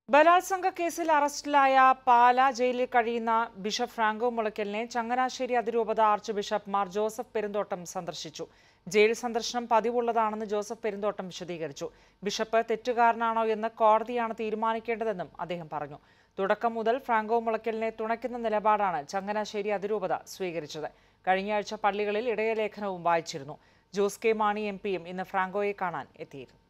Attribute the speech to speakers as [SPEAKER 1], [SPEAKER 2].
[SPEAKER 1] ബലാത്സംഗ കേസിൽ അറസ്റ്റിലായ പാല ജയിലിൽ കഴിയുന്ന ബിഷപ്പ് ഫ്രാങ്കോ മുളയ്ക്കലിനെ ചങ്ങനാശ്ശേരി അതിരൂപത archbishop Mar Joseph Perumthottam സന്ദർശിച്ചു. ജയിൽ സന്ദർശനം പതിവുള്ളതാണെന്ന് ജോസഫ് പെരുന്തോട്ടം വിശദീകരിച്ചു. ബിഷപ്പ് തെറ്റുകാരനാണോ എന്ന് കോടതിയാണ് തീരുമാനിക്കേണ്ടതെന്നും അദ്ദേഹം പറഞ്ഞു. തുടക്കം മുതൽ ഫ്രാങ്കോ മുളയ്ക്കലിനെ തുണയ്ക്കുന്ന നിലപാടാണ് ചങ്ങനാശ്ശേരി അതിരൂപത സ്വീകരിച്ചത്. കഴിഞ്ഞയാഴ്ച പള്ളികളിൽ ഇടയലേഖനവും വായിച്ചിരുന്നു. ജോസ് കെ മാണി എംപിയും ഇന്ന് ഫ്രാങ്കോയെ കാണാൻ എത്തിയിരുന്നു.